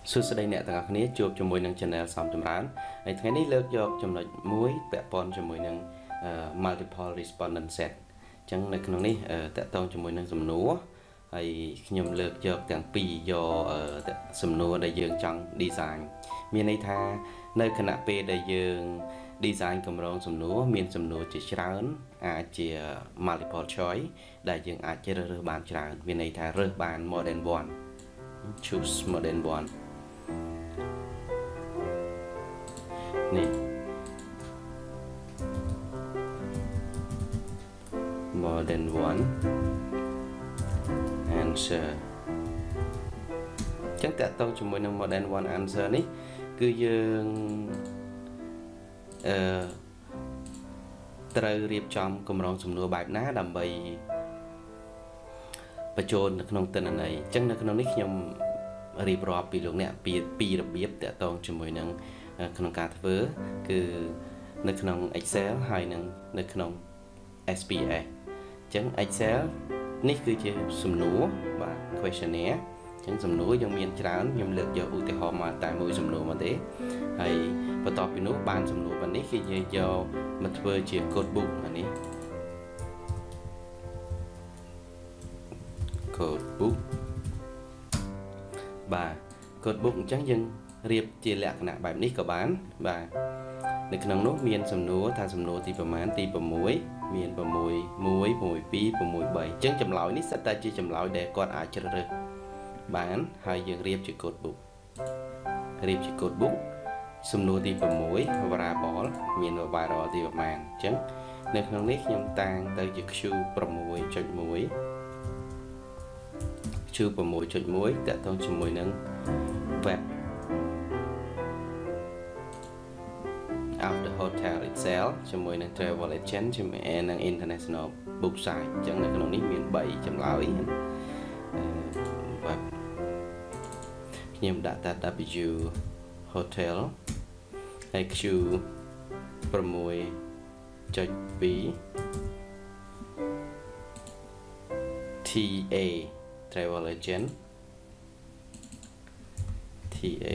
សួស្តីអ្នកទាំងអស់គ្នាជួបជាមួយនឹង Channel សំចម្រើនហើយថ្ងៃនេះលើកយកចំណុចមួយពាក់ព័ន្ធជាមួយនឹង multiple respondent set អញ្ចឹងនៅក្នុងនេះតាក់ទងជាមួយនឹងសំណួរហើយខ្ញុំលើកយកទាំងពីរយកសំណួរដែលយើងចង់ design មានន័យថានៅខណៈពេលដែលយើង design កម្រងសំណួរមានសំណួរជាច្រើនអាចជា multiple choice ដែលយើងអាចជ្រើសរើសបានច្រើនមានន័យថារើសបាន more than one choose more than one នេះ more than one answer ចឹងតើតើជាមួយនឹង more than one answer នេះគឺយើងត្រូវរៀបចំកម្រងសំណួរបែបណាដើម្បីបញ្ចូលនៅក្នុងទិន្នន័យអញ្ចឹងនៅក្នុងនេះខ្ញុំរៀបរាប់ពីលោកអ្នកពីរបៀបតើតើជាមួយនឹងក្នុងការធ្វើគឺនៅក្នុង Excel ហើយនឹងនៅក្នុង SPS អញ្ចឹង Excel នេះគឺជាសំណួរបាទ questionnaire អញ្ចឹងសំណួរយើងមានច្រើនខ្ញុំលើកយកឧទាហរណ៍មកតែមួយសំណួរមកទេហើយបន្ទាប់ពីនោះបានសំណួរប៉ុណ្នេះគឺយើងយកមកធ្វើជា code book អានេះ code book បាទ code book អញ្ចឹងយើងរៀបជាលក្ខណៈបែបនេះក៏បានបាទនៅក្នុងនោះមានសំណួរថាសំណួរទីប្រមាណទី6មាន6 1 1 2 6 3អញ្ចឹងចម្លើយនេះសិតតែជាចម្លើយដែលគាត់អាចជ្រើសរើសបានហើយយើងរៀបជា code book រៀបជា code book សំណួរទី6 variable មាន variable ទីប្រមាណអញ្ចឹងនៅក្នុងនេះខ្ញុំតាំងទៅជា Q6.1 Q6.1 តើតើជាមួយនឹង web of the hotel itself ជាមួយនឹង travel agent ជាមួយនឹង international book site អញ្ចឹងនៅក្នុងនេះមាន3ចម្លើយបាទខ្ញុំដាក់តា W hotel ហើយ Q 6.2 TA travel agent TA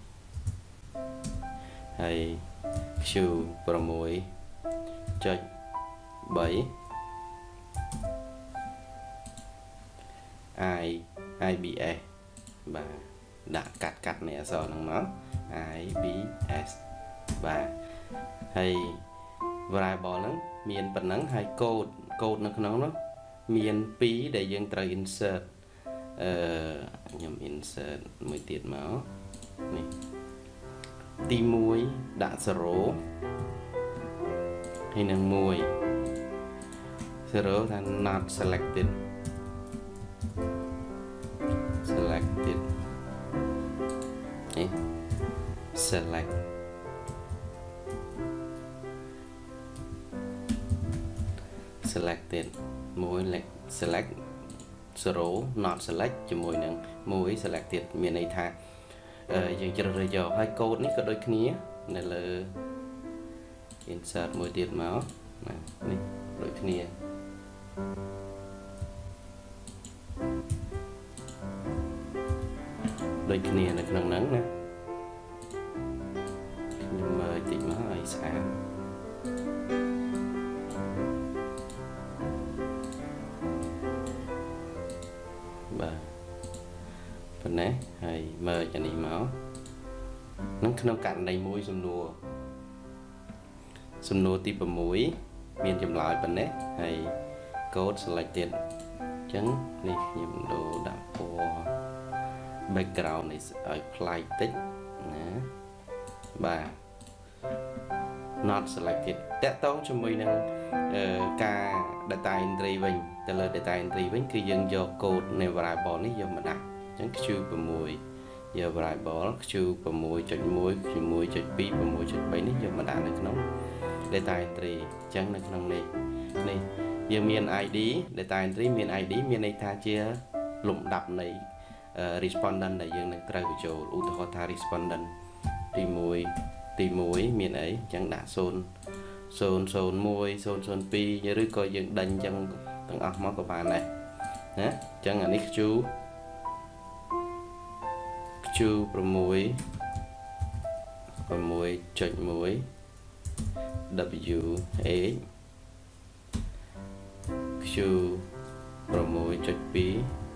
ហើយ Q 6.3 IBS បាទដាក់កាត់នៃអក្សរហ្នឹងមក IBS បាទហើយ variable ហ្នឹងមានប៉ុណ្ណឹងហើយ code នៅក្នុងនោះមាន2ដែលយើងត្រូវ insert ខ្ញុំ insert មួយទៀតមកនេះទី1ដាក់0ហើយនឹង1 0ថា not selectedនេះ selected 1 select 0 not select ជាមួយនឹង1 selected មានន័យថាយើងជ្រើសរើសយកហើយកូដនេះក៏ដូចគ្នានៅលើ insert មួយទៀតមកនេះដូចគ្នានៅក្នុងហ្នឹងណាខ្ញុំមើលតិចមកឲ្យស្អាតបាទប៉ុណ្ណេះហើយមើលអានេះមកនឹងក្នុងករណីមួយសំណួរទី6មានចម្លើយប៉ុណ្ណេះហើយ code selected អញ្ចឹងនេះខ្ញុំដូរដាក់ពណ៌ background នេះឲ្យប្លែកតិចណាបាទ not selected តកតងជាមួយនឹងការ data entry វិញទៅលើ data entry វិញគឺយើងយក code នៃ variable នេះយកមកដាក់អញ្ចឹង Q6 យក variable Q6.1 Q1.2 6.3 នេះយកមកដាក់នៅក្នុង data entry អញ្ចឹងនៅក្នុងនេះយើងមាន ID data entry មាន ID មានន័យថាជាលំដាប់នៃ respondent ដែលយើងនឹងត្រូវបញ្ចូលឧទាហរណ៍ថា respondent ទី1មានអីអញ្ចឹងដាក់0 001 002 ឬក៏យើងដេញអញ្ចឹងទាំងអស់មកក៏បានដែរណាអញ្ចឹងអានេះ Q Q 6.1 W A Q 6.2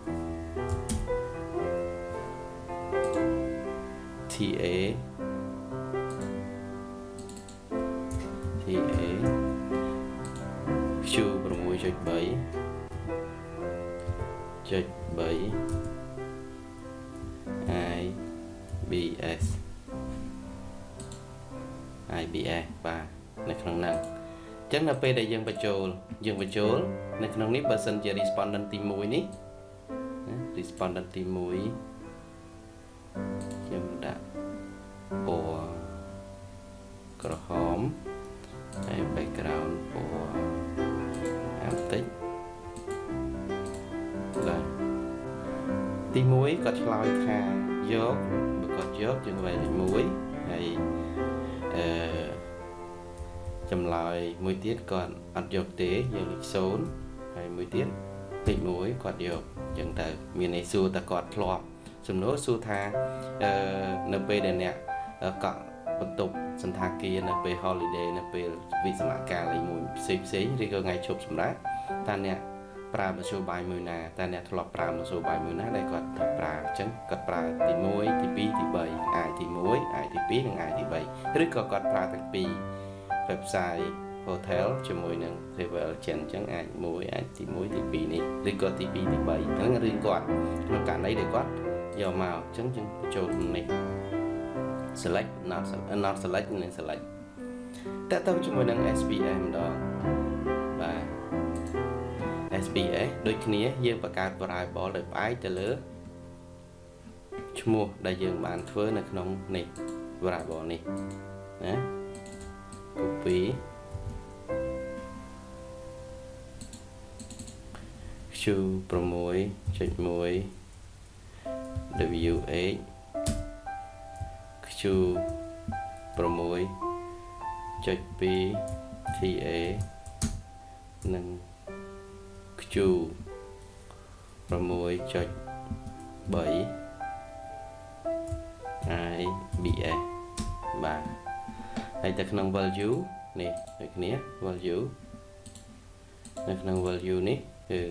T A Q 6.3 IBS បាទនៅក្នុងហ្នឹងអញ្ចឹងនៅពេលដែលយើងបញ្ចូលនៅក្នុងនេះបើសិនជា respondent ទី1នេះ respondent ទី1ខ្ញុំដាក់ពណ៌ក្រហមហើយ background ពណ៌អាំតិចបាទទី1គាត់ឆ្លើយថាយកបើគាត់យកយើងវាយលេខ1ហើយចម្លើយមួយទៀតគាត់អត់យកទេយកលេខ0ហើយមួយទៀតលេខ1គាត់យកអញ្ចឹងទៅមានន័យសួរតែគាត់ធ្លាប់សំណួរសួរថានៅពេលដែលអ្នកកក់បន្ទប់សន្តាគារនៅពេល holiday នៅពេលវិស្សមកាលអីមួយផ្សេងឬក៏ថ្ងៃឈប់សម្រាកតើអ្នកប្រើមធ្យោបាយមួយណាតើអ្នកធ្លាប់ប្រើមធ្យោបាយមួយណាដែលគាត់ប្រើអញ្ចឹងគាត់ប្រើទី1ទី2ទី3អាចទី1អាចទី2និងអាចទី3ឬក៏គាត់ប្រើទាំងពីរ website hotel ជាមួយនឹង travel agent អញ្ចឹងអាច1អាចទី1ទី2នេះឬក៏ទី2ទី3ហ្នឹងរឿងគាត់ក្នុងករណីដែលគាត់យកមកអញ្ចឹងយើងបញ្ចូលនេះ select not select និង select តើទៅជាមួយនឹង SPS ម្ដងបាទ SPS ដូចគ្នាយើងបង្កើត variable ដោយផ្អែកទៅលើឈ្មោះដែលយើងបានធ្វើនៅក្នុងនេះ variable នេះណា copy Q 6.1 WH Q 6.2 TA និង Q 6.3 IBS បាទហើយតែក្នុង value នេះដូចគ្នា value នៅក្នុង value នេះគឺ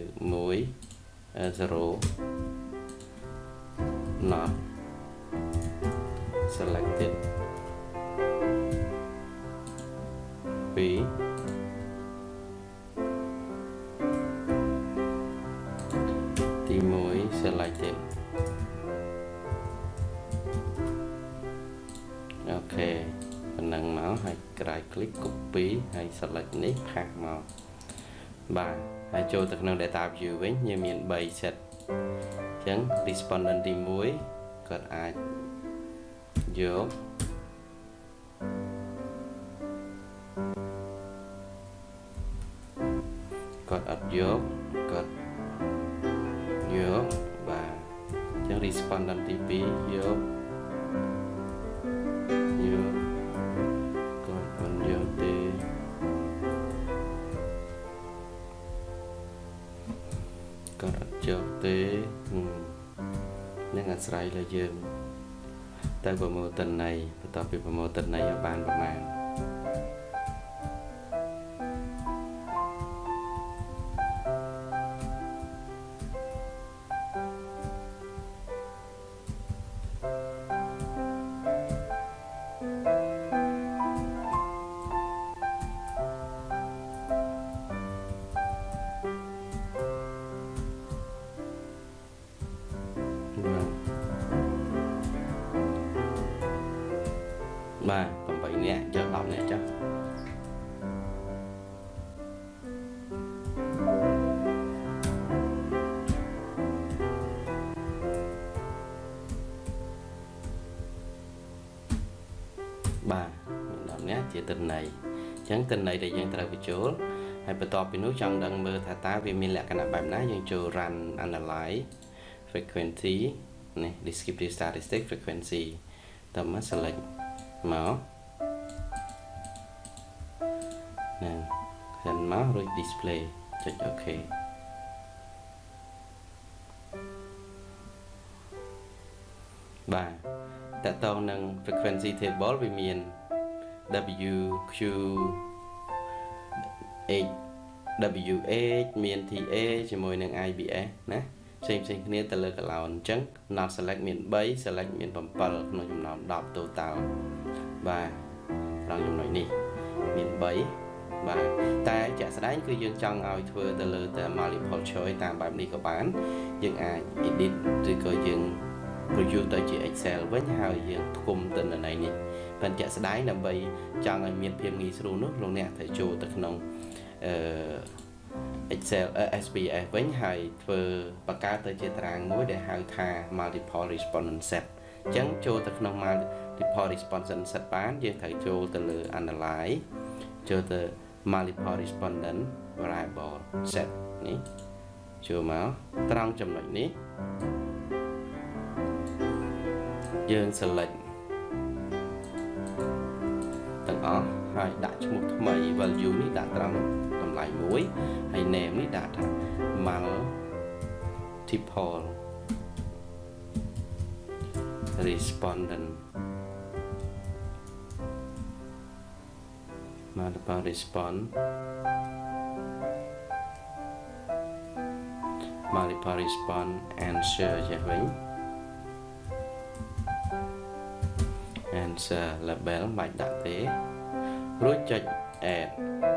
0 not selected 2 ទី1 selected អូខេប៉ុណ្ណឹងមកហើយក្រោយ click copy ហើយ select នេះផាសមកបាទហើយចូលទៅក្នុង data view វិញយើងមាន3 set អញ្ចឹង respondent ទី1គាត់អាចយកគាត់អត់យកគាត់យកបាទអញ្ចឹង respondent ទី2យកគាត់មិនយកទេគាត់អត់យកទេនឹងអាស្រ័យលើយើងតែប្រមូលទិន្នន័យបន្ទាប់ពីប្រមូលទិន្នន័យឲ្យបានប្រមាណបាទ8នាក់យក10នាក់ចុះបាទ10នាក់ជាទិន្នន័យអញ្ចឹងទិន្នន័យដែលយើងត្រូវបញ្ចូលហើយបន្ទាប់ពីនោះចង់ដឹងមើលថាតើវាមានលក្ខណៈបែបណាយើងចូល run analyze frequency នេះ descriptive statistic frequency តើមក select មកហ្នឹងសិនមករួច display ចុច OK បបាទតើតើនឹង frequency table វាមាន W Q H W H មាន TA ជាមួយនឹង IBS ណាផ្សេងគ្នាទៅលើ column អញ្ចឹង not select មាន3 select មាន7ក្នុងចំណោម10 total បាទត្រង់ចំណុចនេះមាន3បាទតែជាក់ស្ដែងគឺយើងចង់ឲ្យធ្វើទៅលើតែ multiple choice តាមបែបនេះក៏បានយើងអាច edit ឬក៏យើង produce ទៅជា Excel វិញហើយយើងផ្គុំទិន្នន័យនេះប៉ុន្តែជាក់ស្ដែងដើម្បីចង់ឲ្យមានភាពងាយស្រួលនោះលោកអ្នកត្រូវចូលទៅក្នុងExcel SPS វិញហើយធ្វើបង្កើតទៅជាតារាងមួយដែលហៅថា multiple respondent set អញ្ចឹងចូលទៅក្នុង multiple respondent set បានយើងត្រូវចូលទៅលើ analyze ចូលទៅ multiple respondent variable set នេះចូលមកត្រង់ចំណុចនេះយើង select ទាំងអស់ហើយដាក់ឈ្មោះថ្មី value នេះដាក់ត្រង់តម្លៃ1ហើយ name នេះដាក់ថា multiple respondent answer ចេះវិញ answer label មិនបាច់ដាក់ទេរួចចុច add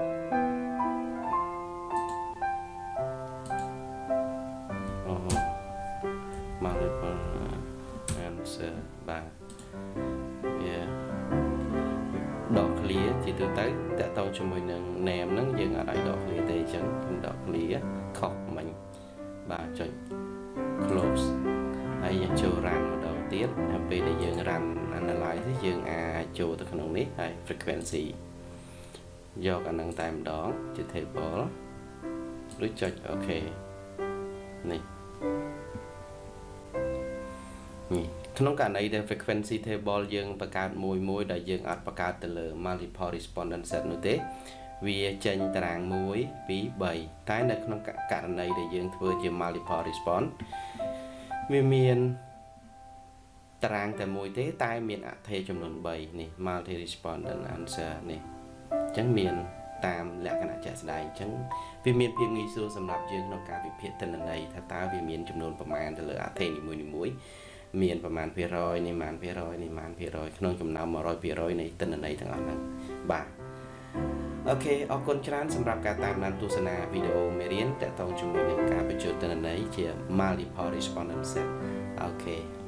multiple answer បាទវាដក clear ជាទូទៅតើតើជាមួយនឹង name ហ្នឹងយើងអត់ឲ្យដក clear ទេអញ្ចឹងខ្ញុំដក clear ខុសមិញបាទចុច close ហើយយើងចូល run ម្ដងទៀតហើយពេលដែលយើង run analyze យើងអាចចូលទៅក្នុងនេះហើយ frequency យកអានឹងតែម្ដងជា table រួចចុច OK នេះក្នុងករណីដែល frequency table យើងបង្កើតមួយដែលយើងអត់បង្កើតទៅលើ multiple respondent set នោះទេវាចេញតារាង1 2 3តែនៅក្នុងករណីដែលយើងធ្វើជា multiple response វាមានតារាងតែមួយទេតែមានអត្ថេចំនួន3នេះ multi respondent answer នេះអញ្ចឹងមានតាមលក្ខណៈជាក់ស្ដែងអញ្ចឹងវាមានភាពងាយស្រួលសម្រាប់យើងក្នុងការវិភាគទិន្នន័យថាតើវាមានចំនួនប្រមាណទៅលើអត្ថេនីមួយមានប្រមាណភាគរយនេះប្រមាណភាគរយនេះប្រមាណភាគរយក្នុងចំណោម 100% នៃទិន្នន័យទាំងអស់ហ្នឹងបាទអូខេអរគុណច្រើនសម្រាប់ការតាមដានទស្សនាវីដេអូមេរៀនទាក់ទងជាមួយនឹងការបញ្ចូលទិន្នន័យជា multiple respondent set អូខេ